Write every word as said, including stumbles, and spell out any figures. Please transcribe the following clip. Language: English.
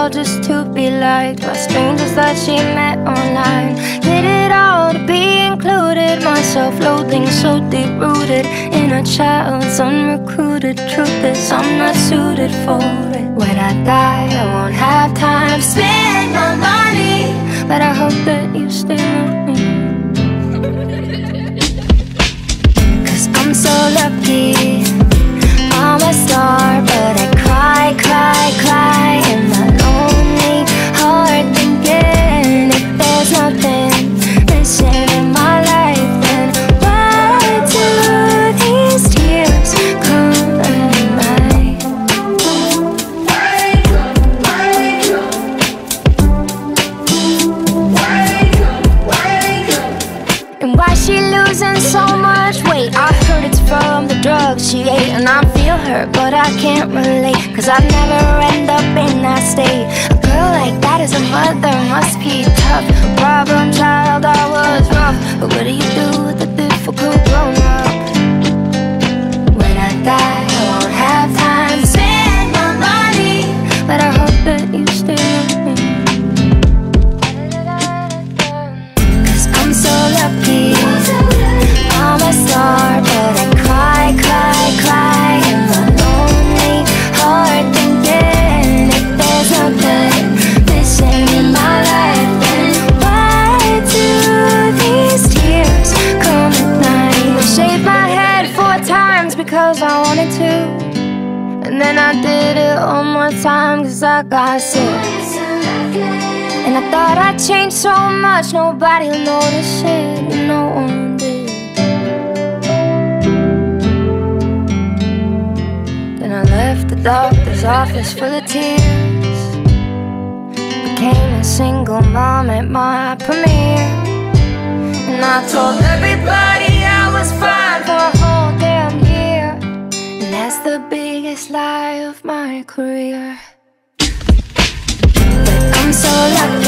all just to be liked by strangers that she met online. Did it all to be included, my self-loathing so deep-rooted in a child's unrecruited. Truth is I'm not suited for it. When I die I won't have time to spend my money, but I hope that you stay with me. Cause I'm so lucky, I'm a star, but I cry, cry, cry in my lonely heart, thinking if there's nothing missing in my life, then why do these tears come at night? And why she losing so much weight? I heard it's from the drugs she ate, and I feel her, but I can't relate, cause I'd never end up in that state. A girl like that is a mother, must be tough. A problem child, I was rough, but what do you do with a difficult grown up? When I die, I won't have time to spend my money, but I hope that you stay with me. Cause I'm so lucky, I'm a star, but I cry, cry, cry in my lonely heart, thinking if there's nothing missing in my life, then why do these tears come at night? I shaved my head four times because I wanted to, and then I did it one more time cause I got sick. And I thought I'd changed so much, nobody'll notice it, and no one did. I left the doctor's office full of tears, became a single mom at my premiere, and I told everybody I was fine for a whole damn year, and that's the biggest lie of my career. But I'm so lucky,